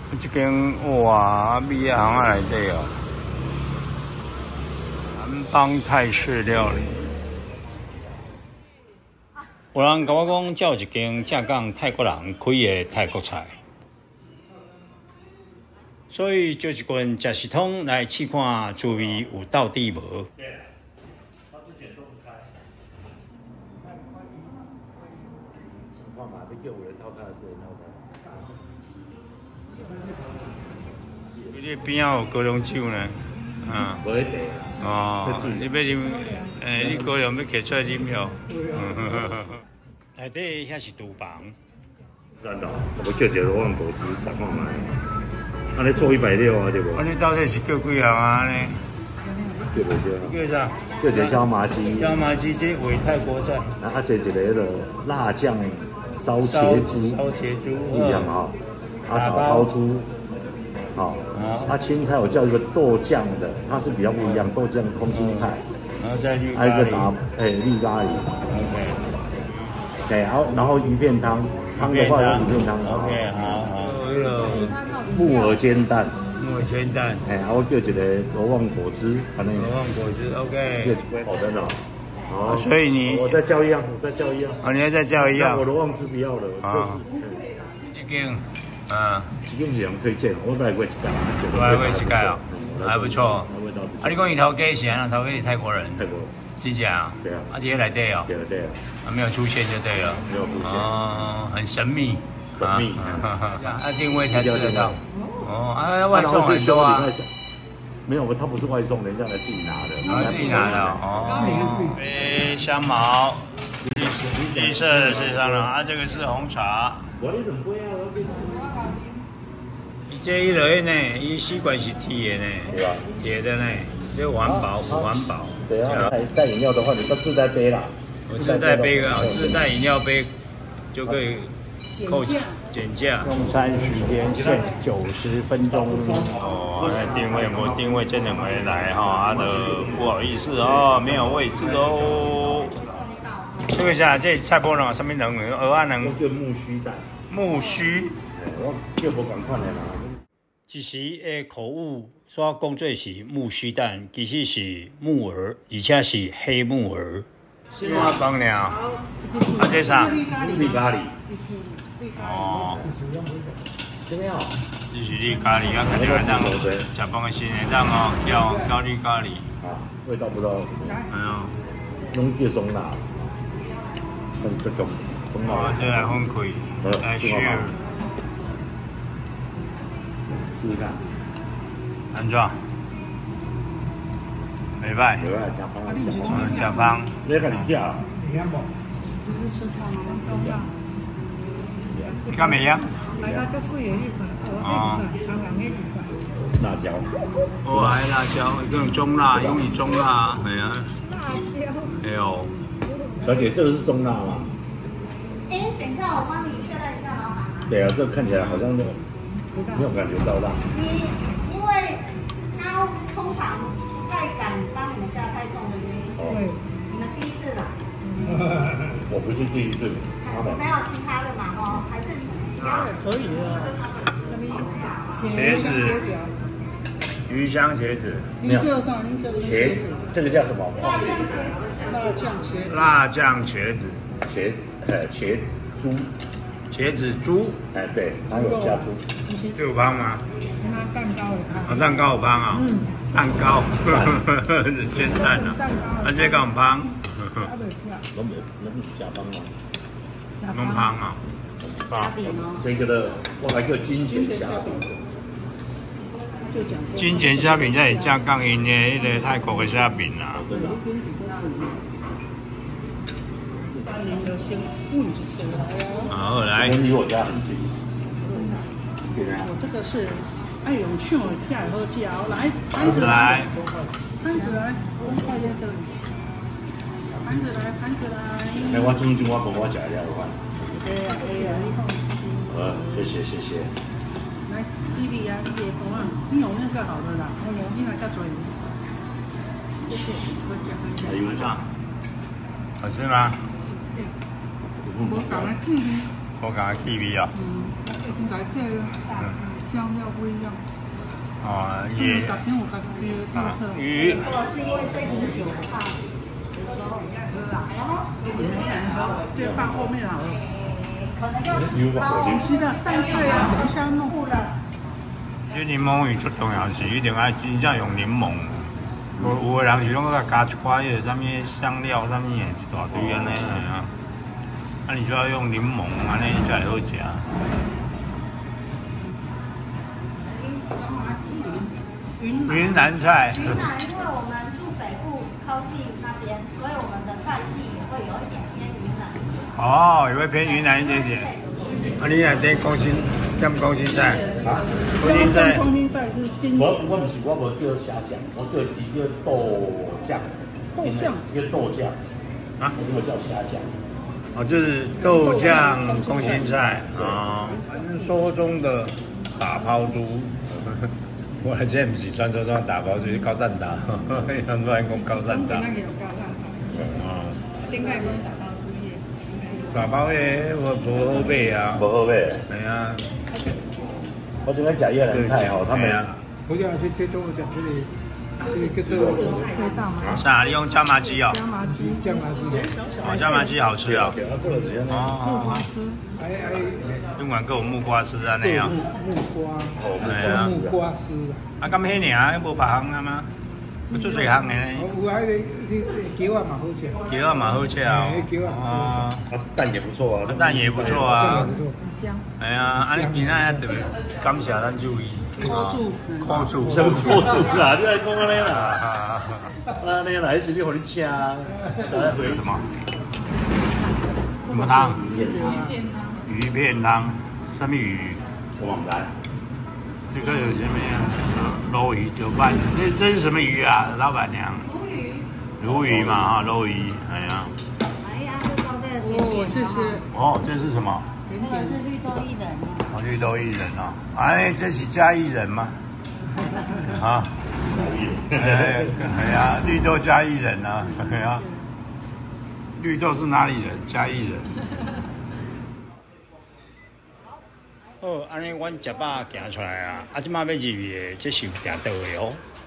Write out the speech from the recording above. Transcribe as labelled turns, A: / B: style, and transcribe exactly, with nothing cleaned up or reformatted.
A: 这间哇，米仔行啊内底哦，南方泰式料理。有人甲我讲，这有一间正港泰国人开的泰国菜，所以就一群食食通来试看滋味有到底无。对，他之前都不开。情况嘛，你叫有人掏开还是人掏开？ 你边仔有高粱酒呢？啊，无一定。哦，你要啉，诶，你高粱要摕出来啉哟。内底遐是厨房。真的，我叫一个罗旺果汁，十块买。安尼做一百六啊，对不？啊，你到底是叫几项啊？安尼？叫袂叫？叫啥？叫一个椒麻鸡。椒麻鸡这为泰国菜。然后这一个迄个辣酱烧茄猪。烧茄猪。一样哈。啊，烤猪。 好，它青菜我叫一个豆酱的，它是比较不一样，豆酱空心菜，然后再绿咖喱，还有一个打哎绿咖喱 ，OK， 对，然后然后鱼片汤，汤的话有鱼片汤 ，OK， 好好，那个木耳煎蛋，木耳煎蛋，哎，然后叫一个罗旺果汁，反正罗旺果汁 ，OK， 好的呢，好，所以你我再叫一样，我再叫一样，啊，你要再叫一样，我罗旺汁不要了，啊，这个。 嗯，这个是人推荐，我来过一届，来过一届哦，还不错。啊，你讲伊头家是安头家是泰国人，泰国，真假啊？对啊。啊，伫内底哦。对对。啊，没有出现就对了。没有出现。哦，很神秘。神秘。啊，定位才吃得到。哦，啊，外送很多啊。没有，他不是外送，人家来自己拿的。啊，自己拿的哦。杯香茅，绿色绿色的是上了，啊，这个是红茶。 伊这一类呢，伊吸管是铁的呢，对吧？铁的呢，这环保不环保？对啊，带饮料的话，你都自带杯啦。我自带杯啊，自带饮料杯就可以扣减价。用餐时间限九十分钟。哦，那定位我定位真的没来哈，啊的不好意思哦，没有位置哦。 这个下，这菜脯卵上面能鹅啊能叫木须蛋，木须，我叫无共款的啦。一时的口误说讲做是木须蛋，其实是木耳，而且是黑木耳。新华帮了，啊这啥？绿咖喱。哦。这个哦。这是绿咖喱，啊肯定让食饭的时阵让哦叫叫绿咖喱。啊，味道不知道。哎呦，拢叫松辣。 很这种，哇，这来分开，来 share， 试试看，安怎？袂歹，袂歹，加芳，嗯，加芳，你看你吃，你看不？你吃汤吗？中药。干咩呀？来个这水的你看，我这是啥？香港的是啥？辣椒。哦，还辣椒，一种中辣，用你中辣，系啊。辣椒。哎呦。 小姐，这个是中辣吗？哎，等一下，我帮你确认一下，老板啊。对啊，这个看起来好像没有没有感觉到辣。你因为他通常不太敢帮你们下太重的原因是，你们第一次来。我不是第一次。没有其他的嘛？哦，还是家人可以的。什么茄子。鱼香茄子。没有。茄子，这个叫什么？辣酱茄子。辣酱茄子。茄呃茄猪。茄子猪。哎，对，它有加猪。这有汤吗？那蛋糕有汤。啊，蛋糕有汤啊。嗯。蛋糕。煎蛋啊。啊，这个有汤。拢无，拢是加汤嘛。弄汤啊。虾饼哦。这个的，我还叫金钱虾饼。 金钱虾饼才是正港因的迄个泰国的虾饼啊。好，来。离我家很近。我这个是爱永庆的片好嚼，来盘子来，盘子来，我放在这里。盘子来，盘子来。哎，我中间我帮我夹了，我。对呀，对呀，你放心。好，谢谢谢谢。 来，弟弟呀，弟弟，好啊，你有那个好的啦，我有，你来加嘴。谢谢，我加分。还有啥？好吃吗？我搞了 K V。我搞了 K V 啊。嗯，现在这个酱料
B: 不一样。
A: 哦，也啊鱼。
C: 如果是因为这瓶酒怕有时候
B: 这放后面好了。
C: 可能要包
B: 是的，上菜啊，等一下弄
C: 不了。
A: 这柠檬鱼最重要是一定要真正用柠檬。有有个人是拢个加一寡迄个啥物香料啥物的，一大堆安尼啊。那你就要用柠檬，安尼才会好食。云南菜。
C: 云南，因为我们住北部靠近那边，所以我们的菜系也会有一点偏云南。
A: 哦，也会偏云南一点点。啊，你来点空心，点空心菜啊？空心菜。
B: 空心菜是金。
D: 我我不是我无叫虾酱，我叫一个豆酱。
B: 豆酱。
D: 一个豆酱。
A: 啊？
D: 我叫虾酱。
A: 哦，就是豆酱空心菜啊，传说中的打抛猪。我现在不是传说中的打抛猪，是高蛋打，乱讲高蛋打。哦。
B: 顶摆讲打抛猪耶。
A: 打包的我不好买啊，
D: 不好买。
A: 系啊，
D: 我今天食越南菜吼，他们
E: 我讲这这种讲这里，这里叫做
B: 味道吗？
A: 啥？你用椒麻鸡哦？
B: 椒麻鸡，
E: 酱麻鸡，
A: 哦，椒麻鸡好吃哦。
B: 木瓜丝，
E: 哎哎，
A: 用完跟我木瓜丝啊那样。
E: 木瓜，
A: 哦，
E: 木瓜丝。
A: 啊，咁迄尔，无别项啊吗？做侪项的呢。
E: 有啊，你你鸡啊嘛好吃。
A: 鸡啊蛮好吃啊。哦。
D: 蛋也不错啊，
A: 蛋也不错啊。
B: 很香。
A: 哎呀，啊你今仔特别感谢咱注意。
B: 扣住。
A: 扣住。
D: 什么扣住啊？你来讲安尼啦。啊，你来直接互你吃啊。
A: 这是什么？什么汤？鱼片汤。鱼片汤。什么鱼？
D: 我忘了。
A: 这个有什么呀？鲈鱼九瓣，这这是什么鱼啊，老板娘？鲈鱼。鲈鱼嘛，哈，鲈鱼，哎呀。
C: 哎呀，是高贝的甜点。
B: 哦，谢谢。
A: 哦，这是什么？
C: 那个是绿豆薏仁。
A: 哦，绿豆薏仁哦。哎，这是嘉义人吗？啊。哎，哎呀，绿豆嘉义人啊，哎呀。绿豆是哪里人？嘉义人。好，安尼阮食饱行出来啊，啊，即马要入去的，这是有行道的哦。